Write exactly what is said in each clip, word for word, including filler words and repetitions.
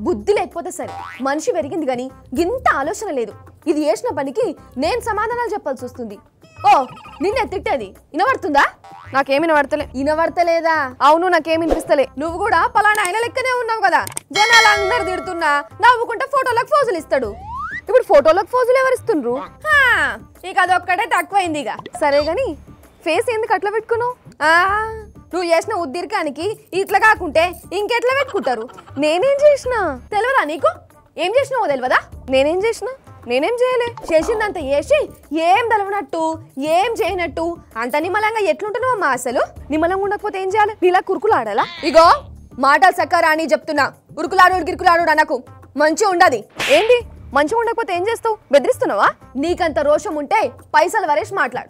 బుద్ధి లేకపోతే సరే మనిషి పెరిగింది గాని గింత ఆలోచన లేదు ఇది చేసిన పనికి నేను సమాధానాలు చెప్పాల్సి వస్తుంది ఓ నిన్నే తిట్టేది వినబడుతుందా నాకేమి వినబడతలే వినబడతలేదా అవును నాకేమి వినిపిస్తలే నువ్వు కూడా పలానా ఆయన లెక్కనే ఉన్నావు కదా జనాలు అందరు తిడుతున్నా నవ్వుకుంటే ఫోటోలకు ఫోజులు ఇస్తాడు ఇప్పుడు ఫోటోలకు ఫోజులు ఎవరిస్తుండ్రు ఇక అదొక్కటే తక్కువైంది ఇక సరే గాని ఫేస్ ఎందుకు అట్లా పెట్టుకున్నావు నువ్వు చేసిన ఉద్దీర్కానికి ఇట్లా కాకుంటే ఇంకెట్లా పెట్టుకుంటారు నేనేం చేసిన తెలియదా నీకు ఏం చేసినావో తెలియదా నేనేం చేసిన నేనేం చేయలే చేసిందంత చేసి ఏం తెలవనట్టు ఏం చేయనట్టు అంత నిమ్మలంగా ఎట్లుంటున్నావు అమ్మా అసలు నిమ్మలంగా ఉండకపోతే ఏం చేయాలి నీలా కురుకులు ఆడాలా ఇగో మాటలు సక్కరా అని చెప్తున్నా ఉరుకులాడు గిరుకులాడు అనకు మంచి ఉండదు ఏంటి మంచిగా ఉండకపోతే ఏం చేస్తావు బెదిరిస్తున్నావా నీకంత రోషం ఉంటే పైసలు వరేసి మాట్లాడు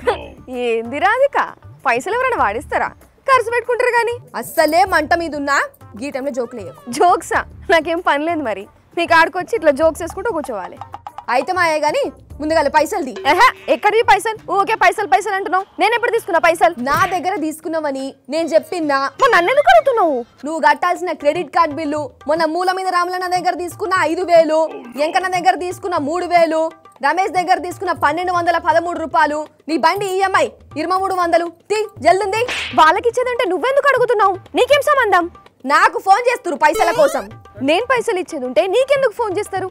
ఏంది రాధిక పైసలు ఎవరైనా వాడిస్తారా ఖర్చు పెట్టుకుంటారు కానీ అస్సలే మంట మీద ఉన్నా ఈ టైంలో జోకులు వేయకు జోక్సా నాకేం పని లేదు మరి మీకు ఆడుకొచ్చి ఇట్లా జోక్స్ వేసుకుంటూ కూర్చోవాలి అయితే మాయే గాని ముందుగా పైసలు ఏహా ఎక్కడివి పైసలు ఓకే పైసలు పైసలు అంటున్నావు నేను ఎప్పుడు తీసుకున్నా పైసలు నా దగ్గర తీసుకున్నావని నేను చెప్పిన్నా నన్ను ఎందుకు అడుగుతున్నావు నువ్వు కట్టాల్సిన క్రెడిట్ కార్డ్ బిల్లు మొన్న మూల మీద రాములన్న దగ్గర తీసుకున్న ఐదు వేలు ఎంకన్న దగ్గర తీసుకున్న మూడు వేలు రమేష్ దగ్గర తీసుకున్న పన్నెండు వందల పదమూడు రూపాయలు నీ బండి ఈఎంఐ ఇరవై మూడు వందలు తీ జల్దుంది వాళ్ళకి ఇచ్చేదంటే నువ్వెందుకు అడుగుతున్నావు నీకేం సంబంధం నాకు ఫోన్ చేస్తురు పైసల కోసం నేను పైసలు ఇచ్చేది ఉంటే నీకెందుకు ఫోన్ చేస్తారు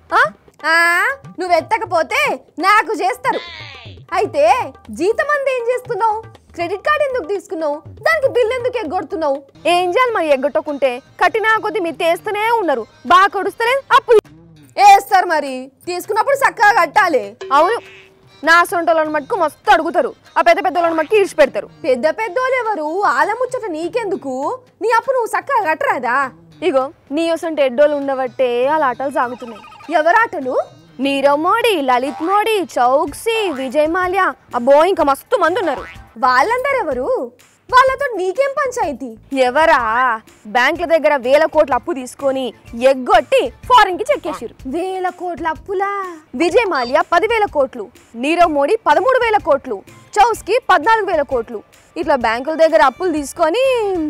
నువ్వు ఎత్తకపోతే నాకు చేస్తారు అయితే జీతం అంతా ఏం చేస్తున్నావు క్రెడిట్ కార్డ్ ఎందుకు తీసుకున్నావు దానికి బిల్ ఎందుకు ఎగ్గొడుతున్నావు ఏం చేయాలి మరి ఎగ్గొట్టకుంటే కట్టినా కొద్ది మీరు తీస్తూనే ఉన్నారు బాగా కొడుస్తలేదు అప్పు వేస్తారు మరి తీసుకున్నప్పుడు చక్కగా కట్టాలి అవును నా సొంటోళ్ళని మట్టుకు మస్తు అడుగుతారు ఆ పెద్ద పెద్దోళ్ళని మట్టుకు ఈడ్చి పెడతారు పెద్ద పెద్దోళ్ళు ఎవరు ఆలముచ్చట నీకెందుకు నీ అప్పు నువ్వు చక్కగా కట్టరాదా ఇగో నీ వసంటే ఎడ్డోళ్ళు ఉండబట్టే అలా ఆటలు సాగుతున్నాయి ఎవరాటలు నీరవ్ మోడీ లలిత్ మోడీ చౌక్సీ విజయ్ మాల్యా అబ్బో ఇంకా మస్తు మంది ఉన్నారు వాళ్ళందరూ ఎవరు వాళ్ళతో నీకేం పంచాయితీ ఎవరా బ్యాంకుల దగ్గర వేల కోట్ల అప్పు తీసుకొని ఎగ్గొట్టి ఫారెన్ కి చెక్కేసారు వేల కోట్ల అప్పులా విజయ్ మాల్యా పదివేల కోట్లు నీరవ్ మోడీ పదమూడు వేల కోట్లు చౌస్కి పద్నాలుగు వేల కోట్లు ఇట్లా బ్యాంకుల దగ్గర అప్పులు తీసుకొని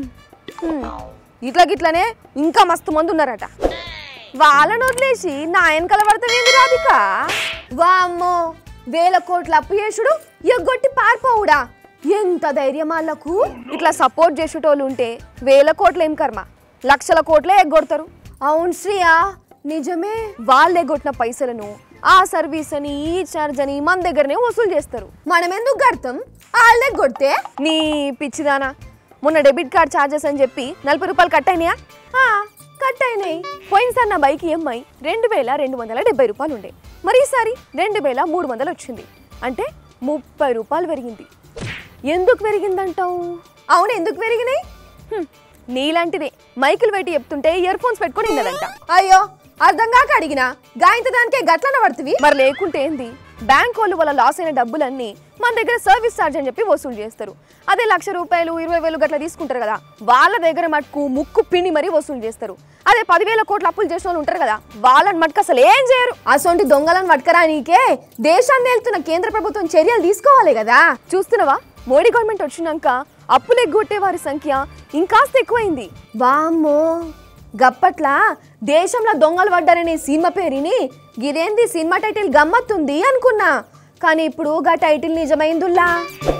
ఇట్లా గిట్లనే ఇంకా మస్తు మంది ఉన్నారట వాళ్ళని వదిలేసి నా వెనకాల పడతావేంది రాధిక వామ్మో వేల కోట్ల అప్పు చేసుడు ఎగ్గొట్టి పారిపోవుడా ఎంత ధైర్యం వాళ్ళకు ఇట్లా సపోర్ట్ చేసేటోళ్ళు ఉంటే వేల కోట్ల ఏం కర్మ లక్షల కోట్లే ఎగ్గొడతారు అవును శ్రీయా నిజమే వాళ్ళు ఎగ్గొట్టిన పైసలను ఆ సర్వీస్ అని ఈ చార్జ్ అని మన దగ్గరనే వసూలు చేస్తారు మనం ఎందుకు కడతాం వాళ్ళు ఎగ్గొడితే నీ పిచ్చిదానా మొన్న డెబిట్ కార్డ్ ఛార్జెస్ అని చెప్పి నలభై రూపాయలు కట్ అయినాయా కట్ అయినాయి పోయినసారి నా బైక్ ఈఎంఐ రెండు వేల రెండు వందల డెబ్బై రూపాయలు ఉండే మరి ఈసారి రెండు వేల మూడు వందలు వచ్చింది అంటే ముప్పై రూపాయలు పెరిగింది ఎందుకు పెరిగిందంటావు అవును ఎందుకు పెరిగినాయి నీలాంటిదే మైకులు పెట్టి చెప్తుంటే ఇయర్ ఫోన్స్ పెట్టుకొని విన్నదంట అయ్యో అర్థం కాక అడిగినా గాయంత దానికే గట్లన పడుతుంది మరి లేకుంటే ఏంది బ్యాంక్ వాళ్ళు వాళ్ళ లాస్ అయిన డబ్బులన్నీ మన దగ్గర సర్వీస్ ఛార్జ్ అని చెప్పి వసూలు చేస్తారు అదే లక్ష రూపాయలు ఇరవై వేలు గట్లా తీసుకుంటారు కదా వాళ్ళ దగ్గర మటుకు ముక్కు పిండి మరీ వసూలు చేస్తారు అదే పదివేల కోట్ల అప్పులు చేసిన వాళ్ళు ఉంటారు కదా వాళ్ళని మటుకు అసలు ఏం చేయరు అసొంటి దొంగలను పట్టుకరానికే దేశాన్ని వెళ్తున్న కేంద్ర ప్రభుత్వం చర్యలు తీసుకోవాలి కదా చూస్తున్నావా మోడీ గవర్నమెంట్ వచ్చినాక అప్పులు ఎగ్గొట్టే వారి సంఖ్య ఇంకాస్త ఎక్కువైంది వామ్మో గప్పట్ల దేశంలో దొంగలు పడ్డారనే సినిమా పేరుని గిదేంది సినిమా టైటిల్ గమ్మత్తుంది అనుకున్నా కానీ ఇప్పుడు గా టైటిల్ నిజమైందుల్లా